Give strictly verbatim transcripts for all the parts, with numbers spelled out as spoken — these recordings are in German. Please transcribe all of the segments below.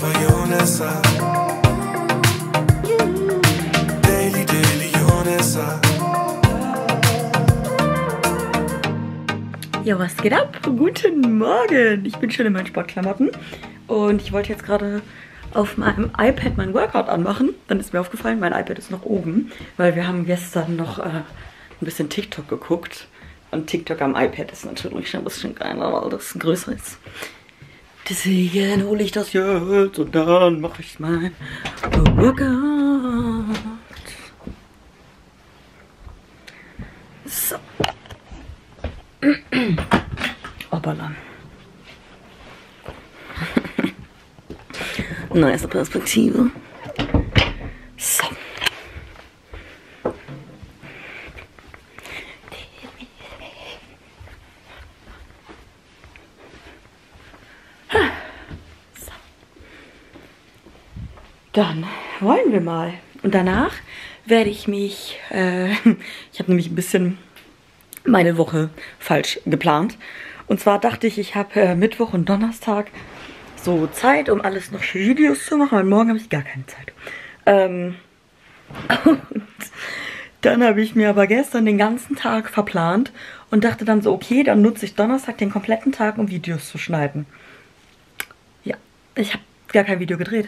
Bayonessa. Daily, daily, Jonessa. Ja, was geht ab? Guten Morgen! Ich bin schon in meinen Sportklamotten und ich wollte jetzt gerade auf meinem iPad mein Workout anmachen. Dann ist mir aufgefallen, mein iPad ist noch oben, weil wir haben gestern noch äh, ein bisschen TikTok geguckt. Und TikTok am iPad ist natürlich ein bisschen geiler, weil das größer ist. Deswegen hole ich das jetzt und dann mache ich mein Workout. So. Hoppala. Nice Perspektive. So. Dann wollen wir mal. Und danach werde ich mich, äh, ich habe nämlich ein bisschen meine Woche falsch geplant. Und zwar dachte ich, ich habe äh, Mittwoch und Donnerstag so Zeit, um alles noch für Videos zu machen. Und morgen habe ich gar keine Zeit. Ähm, und dann habe ich mir aber gestern den ganzen Tag verplant und dachte dann so, okay, dann nutze ich Donnerstag den kompletten Tag, um Videos zu schneiden. Ja, ich habe gar kein Video gedreht.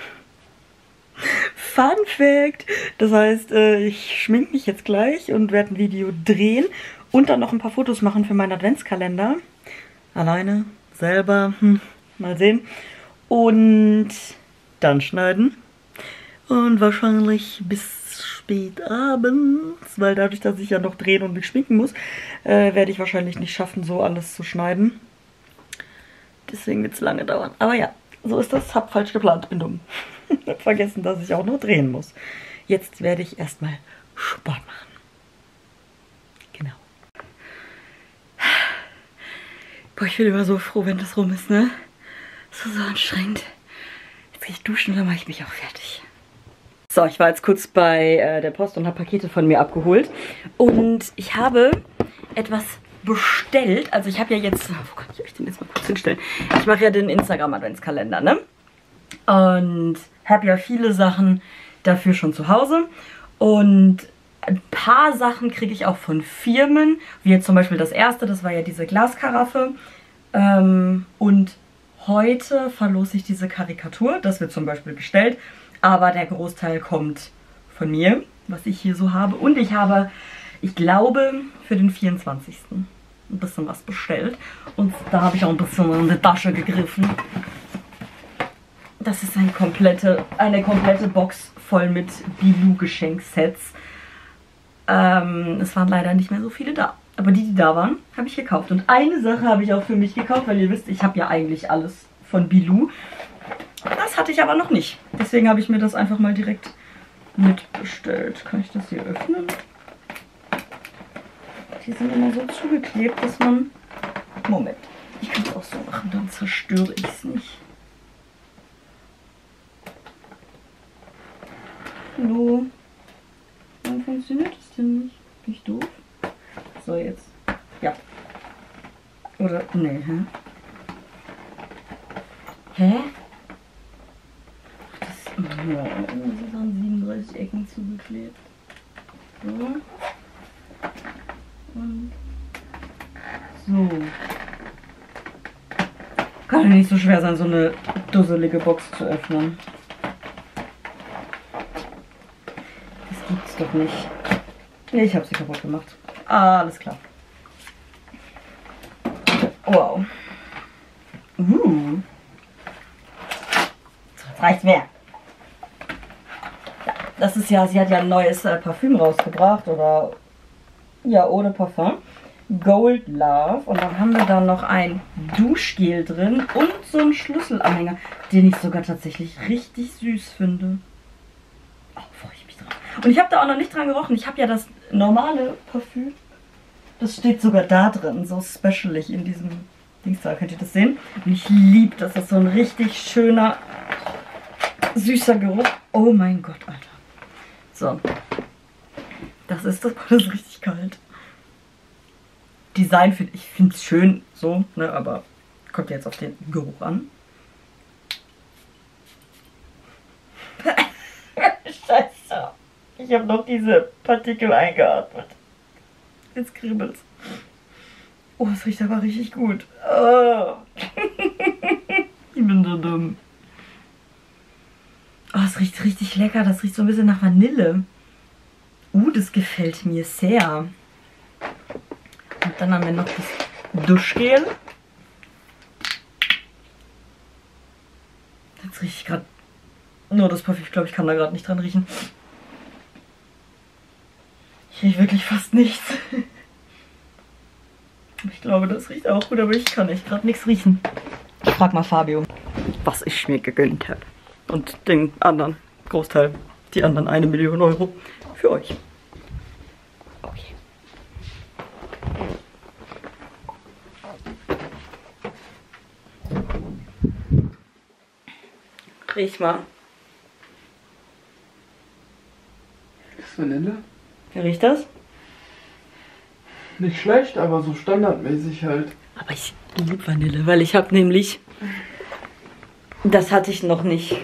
Fun Fact! Das heißt, ich schminke mich jetzt gleich und werde ein Video drehen und dann noch ein paar Fotos machen für meinen Adventskalender. Alleine, selber, hm, mal sehen. Und dann schneiden. Und wahrscheinlich bis spät abends, weil dadurch, dass ich ja noch drehen und mich schminken muss, äh, werde ich wahrscheinlich nicht schaffen, so alles zu schneiden. Deswegen wird es lange dauern. Aber ja, so ist das. Hab falsch geplant, bin dumm. Hab vergessen, dass ich auch noch drehen muss. Jetzt werde ich erstmal Sport machen. Genau. Boah, ich bin immer so froh, wenn das rum ist, ne? Das ist so anstrengend. Jetzt gehe ich duschen und dann mache ich mich auch fertig. So, ich war jetzt kurz bei äh, der Post und habe Pakete von mir abgeholt. Und ich habe etwas bestellt. Also ich habe ja jetzt... Wo kann ich euch den jetzt mal kurz hinstellen? Ich mache ja den Instagram-Adventskalender, ne? Und habe ja viele Sachen dafür schon zu Hause. Und ein paar Sachen kriege ich auch von Firmen. Wie jetzt zum Beispiel das erste, das war ja diese Glaskaraffe. Ähm, und heute verlose ich diese Karikatur. Das wird zum Beispiel bestellt. Aber der Großteil kommt von mir, was ich hier so habe. Und ich habe, ich glaube, für den vierundzwanzigsten ein bisschen was bestellt. Und da habe ich auch ein bisschen in die Tasche gegriffen. Das ist eine komplette, eine komplette Box voll mit Bilou-Geschenksets. Ähm, es waren leider nicht mehr so viele da. Aber die, die da waren, habe ich gekauft. Und eine Sache habe ich auch für mich gekauft, weil ihr wisst, ich habe ja eigentlich alles von Bilou. Das hatte ich aber noch nicht. Deswegen habe ich mir das einfach mal direkt mitbestellt. Kann ich das hier öffnen? Die sind immer so zugeklebt, dass man... Moment, ich kann es auch so machen, dann zerstöre ich es nicht. Hallo? Warum funktioniert das denn nicht? Bin ich doof? So, jetzt. Ja. Oder, nee, hä? Hä? Ach, das, ja, das ist an siebenunddreißig Ecken zugeklebt. So. Und so. Kann ja nicht so schwer sein, so eine dusselige Box zu öffnen. Gibt's doch nicht. Nee, ich habe sie kaputt gemacht. Ah, alles klar. Wow. Uh. So, jetzt reicht's mehr. Ja, das ist ja, sie hat ja ein neues äh, Parfüm rausgebracht. Oder, ja, ohne Parfum. Gold Love. Und dann haben wir da noch ein Duschgel drin und so einen Schlüsselanhänger, den ich sogar tatsächlich richtig süß finde. Oh, freue ich mich drauf. Und ich habe da auch noch nicht dran gerochen. Ich habe ja das normale Parfüm. Das steht sogar da drin, so specialig in diesem Dings da. Könnt ihr das sehen? Und ich liebe das. Das ist so ein richtig schöner, süßer Geruch. Oh mein Gott, Alter. So. Das ist das. Das ist richtig kalt. Design finde ich finde es schön, so, ne, aber kommt jetzt auf den Geruch an. Ich habe noch diese Partikel eingeatmet. Jetzt kribbelt's. Oh, es riecht aber richtig gut. Oh. Ich bin so dumm. Oh, es riecht richtig lecker. Das riecht so ein bisschen nach Vanille. Uh, das gefällt mir sehr. Und dann haben wir noch das Duschgel. Jetzt rieche ich gerade nur das Parfüm. Ich glaube, ich kann da gerade nicht dran riechen. Ich rieche wirklich fast nichts. Ich glaube, das riecht auch gut, aber ich kann echt gerade nichts riechen. Ich frage mal Fabio, was ich mir gegönnt habe. Und den anderen Großteil, die anderen eine Million Euro für euch. Okay. Riech mal. Das ist Vanille? Wie riecht das? Nicht schlecht, aber so standardmäßig halt. Aber ich liebe Vanille, weil ich habe nämlich... Das hatte ich noch nicht.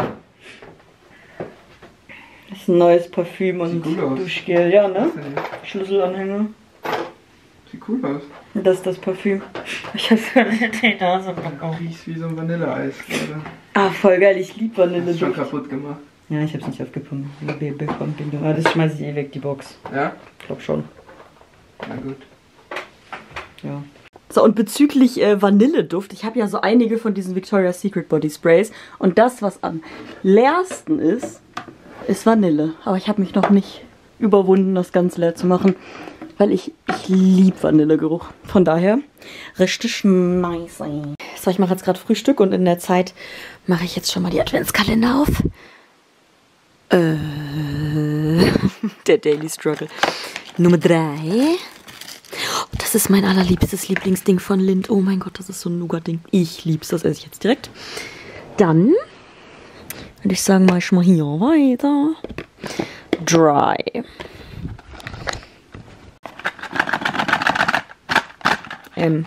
Das ist ein neues Parfüm und Sieht cool aus. Duschgel, ja, ne? Nee. Schlüsselanhänger. Sieht cool aus. Das ist das Parfüm. Ich hab's in die Nase bekommen. Riecht wie so ein Vanilleeis gerade. Ah, voll geil, ich liebe Vanille. Hast schon kaputt gemacht. Ja, ich hab's nicht aufgekommen. bekommen. Ah, das schmeiß ich eh weg, die Box. Ja? Ich glaub schon. Na gut. Ja. So, und bezüglich äh, Vanilleduft, ich habe ja so einige von diesen Victoria's Secret Body Sprays. Und das, was am leersten ist, ist Vanille. Aber ich habe mich noch nicht überwunden, das ganz leer zu machen. Weil ich, ich liebe Vanillegeruch. Von daher, richtig nice. So, ich mache jetzt gerade Frühstück und in der Zeit mache ich jetzt schon mal die Adventskalender auf. Äh, der Daily Struggle. Nummer drei. Das ist mein allerliebstes Lieblingsding von Lindt. Oh mein Gott, das ist so ein Nougat-Ding. Ich lieb's, das esse ich jetzt direkt. Dann würde ich sagen, mache ich mal hier weiter. Dry. Ähm.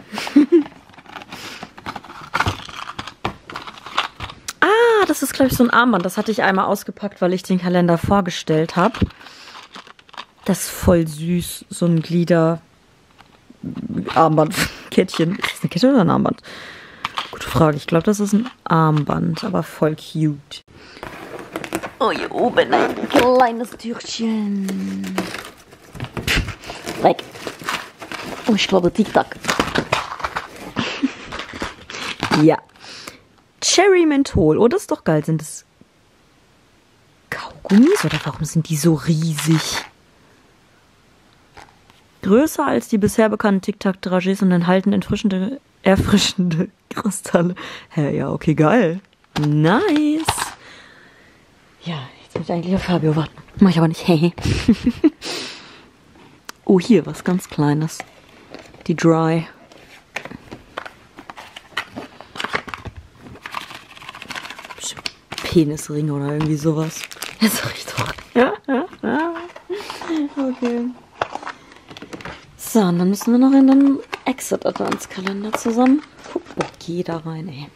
Ah, das ist, glaube ich, so ein Armband. Das hatte ich einmal ausgepackt, weil ich den Kalender vorgestellt habe. Das ist voll süß. So ein Glieder... Armbandkettchen. Ist das eine Kette oder ein Armband? Gute Frage. Ich glaube, das ist ein Armband, aber voll cute. Oh, hier oben ein kleines Türchen. Weg. Oh, ich glaube, Tic-Tac. Ja. Cherry Menthol. Oh, das ist doch geil. Sind das Kaugummis oder warum sind die so riesig? Größer als die bisher bekannten Tic-Tac-Dragés und enthalten erfrischende, erfrischende Kristalle. Hä, ja, okay, geil. Nice. Ja, jetzt muss ich eigentlich auf Fabio warten. Mach ich aber nicht. Hey. Oh, hier, was ganz Kleines. Die Dry. Penisring oder irgendwie sowas. Ja, sag ich doch. Ja, ja, ja. Okay. So, und dann müssen wir noch in den Exit-Adventskalender zusammen. Guck, oh, geh da rein, ey.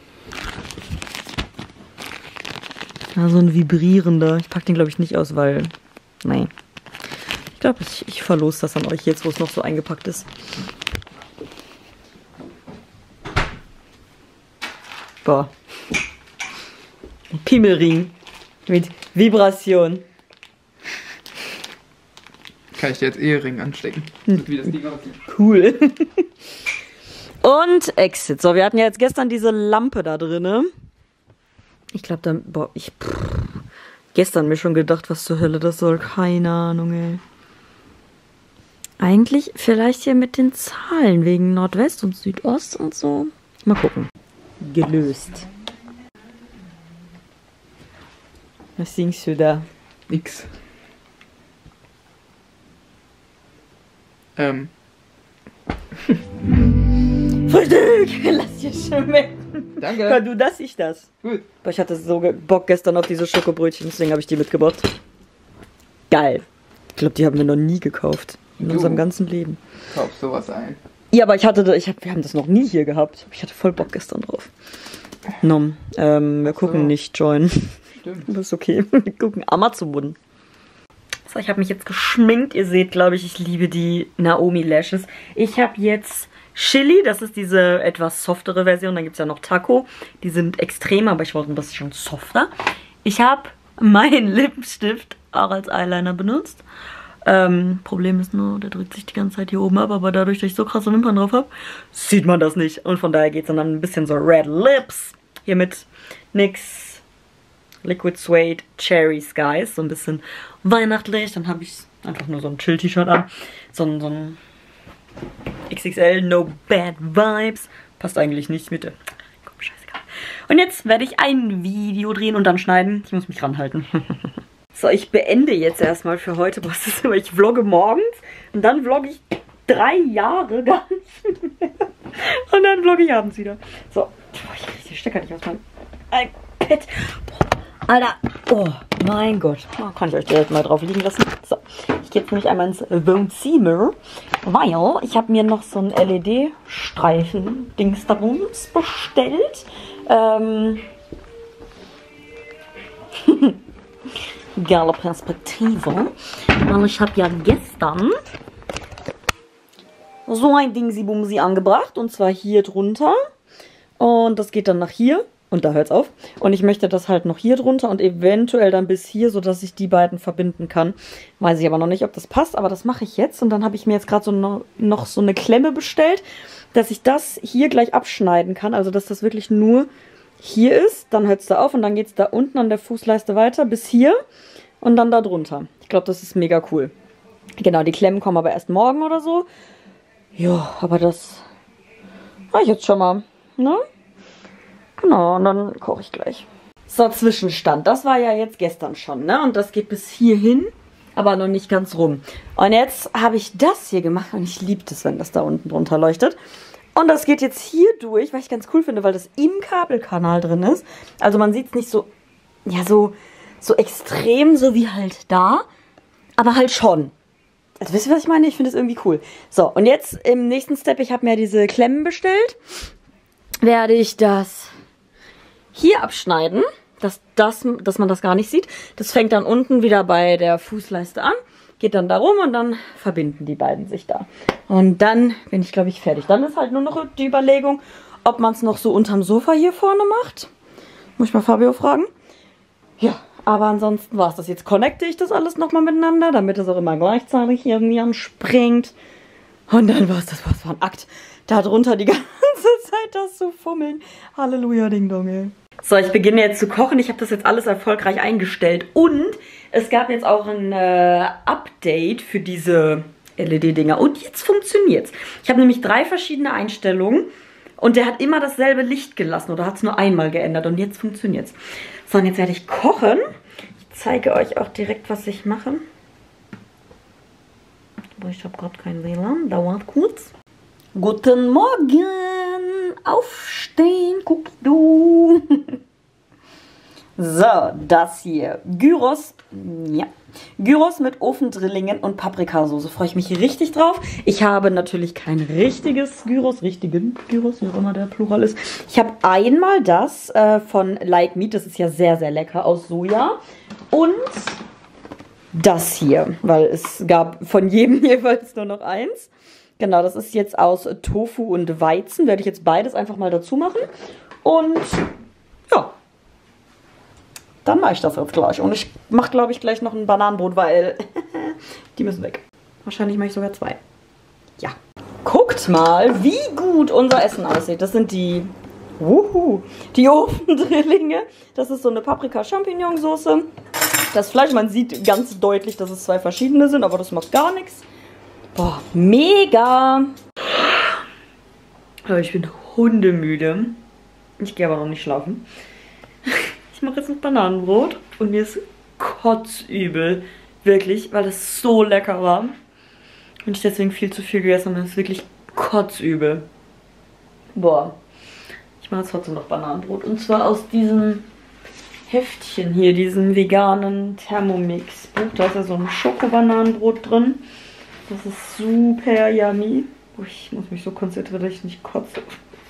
Ja, so ein vibrierender. Ich pack den, glaube ich, nicht aus, weil... Nein. Ich glaube, ich, ich verlose das an euch jetzt, wo es noch so eingepackt ist. Boah. Ein Pimmelring. Mit Vibration. Kann ich dir jetzt Ehering anstecken? Hm. Wie das Ding aussieht. Cool. Und Exit. So, wir hatten ja jetzt gestern diese Lampe da drinne. Ich glaube, dann, boah, ich, pff, gestern mir schon gedacht, was zur Hölle das soll. Keine Ahnung, ey. Eigentlich vielleicht hier mit den Zahlen wegen Nordwest und Südost und so. Mal gucken. Gelöst. Was singst du da? Nix. Ähm. Frühstück! Lass dir schmecken. Danke. Ja, du das, ich das. Gut. Boah, ich hatte so Bock gestern auf diese Schokobrötchen, deswegen habe ich die mitgebracht. Geil. Ich glaube, die haben wir noch nie gekauft. In Du. unserem ganzen Leben. Kauf sowas ein. Ja, aber ich hatte, ich hab, wir haben das noch nie hier gehabt. Ich hatte voll Bock gestern drauf. Nom. Ähm, wir gucken So. nicht Join. Stimmt. Das ist okay. Wir gucken Amazon. So, ich habe mich jetzt geschminkt. Ihr seht, glaube ich, ich liebe die Naomi Lashes. Ich habe jetzt Chili, das ist diese etwas softere Version. Dann gibt es ja noch Taco. Die sind extremer, aber ich wollte ein bisschen softer. Ich habe meinen Lippenstift auch als Eyeliner benutzt. Ähm, Problem ist nur, der drückt sich die ganze Zeit hier oben ab, aber dadurch, dass ich so krasse Wimpern drauf habe, sieht man das nicht. Und von daher geht es dann ein bisschen so Red Lips. Hier mit NYX Liquid Suede Cherry Skies. So ein bisschen weihnachtlich. Dann habe ich einfach nur so ein Chill-T-Shirt an. So ein, so ein X X L No Bad Vibes. Passt eigentlich nicht mit. Komm, scheißegal. Und jetzt werde ich ein Video drehen und dann schneiden. Ich muss mich ranhalten. So, ich beende jetzt erstmal für heute. Was ist immer? Ich vlogge morgens und dann vlogge ich drei Jahre gar nicht mehr. Und dann vlogge ich abends wieder. So, ich kriege den Stecker nicht aus meinem iPad. Boah, Alter, oh mein Gott. Oh, kann ich euch direkt mal drauf liegen lassen. So, ich gehe jetzt nämlich einmal ins Wohnzimmer, weil ich habe mir noch so ein L E D-Streifen-Dings da bestellt. Ähm... Geile Perspektive, weil ich habe ja gestern so ein Dingsi-Bumsi angebracht und zwar hier drunter und das geht dann nach hier und da hört es auf und ich möchte das halt noch hier drunter und eventuell dann bis hier, sodass ich die beiden verbinden kann. Weiß ich aber noch nicht, ob das passt, aber das mache ich jetzt und dann habe ich mir jetzt gerade so no, noch so eine Klemme bestellt, dass ich das hier gleich abschneiden kann, also dass das wirklich nur hier ist, dann hört es da auf und dann geht es da unten an der Fußleiste weiter bis hier und dann da drunter. Ich glaube, das ist mega cool. Genau, die Klemmen kommen aber erst morgen oder so. Ja, aber das mache ich jetzt schon mal, ne? Genau, und dann koche ich gleich. So, Zwischenstand. Das war ja jetzt gestern schon, ne? Und das geht bis hierhin, aber noch nicht ganz rum. Und jetzt habe ich das hier gemacht und ich liebe das, wenn das da unten drunter leuchtet. Und das geht jetzt hier durch, was ich ganz cool finde, weil das im Kabelkanal drin ist. Also man sieht es nicht so, ja, so, so extrem, so wie halt da, aber halt schon. Also wisst ihr, was ich meine? Ich finde es irgendwie cool. So, und jetzt im nächsten Step, ich habe mir diese Klemmen bestellt, werde ich das hier abschneiden, dass, das, dass man das gar nicht sieht. Das fängt dann unten wieder bei der Fußleiste an. Geht dann da rum und dann verbinden die beiden sich da. Und dann bin ich, glaube ich, fertig. Dann ist halt nur noch die Überlegung, ob man es noch so unterm Sofa hier vorne macht. Muss ich mal Fabio fragen. Ja, aber ansonsten war es das. Jetzt connecte ich das alles nochmal miteinander, damit es auch immer gleichzeitig irgendwie anspringt. Und dann war es das. Was war ein Akt, da drunter die ganze Zeit das zu fummeln. Halleluja, Ding Dong, ey. So, ich beginne jetzt zu kochen. Ich habe das jetzt alles erfolgreich eingestellt. Und es gab jetzt auch ein äh, Update für diese L E D-Dinger. Und jetzt funktioniert's. Ich habe nämlich drei verschiedene Einstellungen. Und der hat immer dasselbe Licht gelassen. Oder hat es nur einmal geändert. Und jetzt funktioniert's. So, und jetzt werde ich kochen. Ich zeige euch auch direkt, was ich mache. Aber ich habe gerade kein W L A N. Dauert kurz. Guten Morgen. Aufstehen, guck du. So, das hier. Gyros. Ja. Gyros mit Ofendrillingen und Paprikasauce. Freue ich mich richtig drauf. Ich habe natürlich kein richtiges Gyros. Richtigen Gyros, wie auch immer der Plural ist. Ich habe einmal das äh, von Like Meat. Das ist ja sehr, sehr lecker aus Soja. Und das hier. Weil es gab von jedem jeweils nur noch eins. Genau, das ist jetzt aus Tofu und Weizen. Werde ich jetzt beides einfach mal dazu machen. Und ja, dann mache ich das jetzt gleich. Und ich mache, glaube ich, gleich noch ein Bananenbrot, weil die müssen weg. Wahrscheinlich mache ich sogar zwei. Ja. Guckt mal, wie gut unser Essen aussieht. Das sind die, wuhu, die Ofendrillinge. Das ist so eine Paprika-Champignon-Soße. Das Fleisch, man sieht ganz deutlich, dass es zwei verschiedene sind, aber das macht gar nichts. Boah, mega! Ich bin hundemüde. Ich gehe aber noch nicht schlafen. Ich mache jetzt ein Bananenbrot und mir ist kotzübel. Wirklich, weil das so lecker war. Und ich deswegen viel zu viel gegessen habe. Das ist wirklich kotzübel. Boah. Ich mache jetzt trotzdem noch Bananenbrot. Und zwar aus diesem Heftchen hier, diesem veganen Thermomix-Buch. Da ist ja so ein Schokobananenbrot drin. Das ist super yummy. Oh, ich muss mich so konzentrieren, dass ich nicht kotze.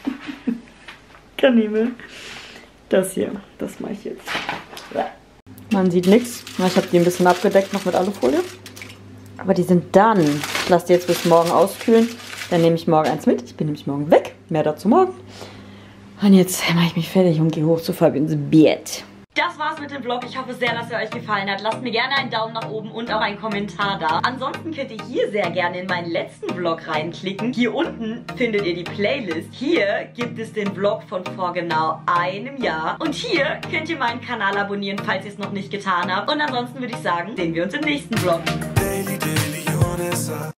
Kann nicht mehr. Das hier, das mache ich jetzt. Man sieht nichts. Ich habe die ein bisschen abgedeckt noch mit Alufolie. Aber die sind dann. Ich lasse die jetzt bis morgen auskühlen. Dann nehme ich morgen eins mit. Ich bin nämlich morgen weg. Mehr dazu morgen. Und jetzt mache ich mich fertig und gehe hoch zu Fabi ins Bett. Das war's mit dem Vlog. Ich hoffe sehr, dass er euch gefallen hat. Lasst mir gerne einen Daumen nach oben und auch einen Kommentar da. Ansonsten könnt ihr hier sehr gerne in meinen letzten Vlog reinklicken. Hier unten findet ihr die Playlist. Hier gibt es den Vlog von vor genau einem Jahr. Und hier könnt ihr meinen Kanal abonnieren, falls ihr es noch nicht getan habt. Und ansonsten würde ich sagen, sehen wir uns im nächsten Vlog. Daily, daily, Vanessa.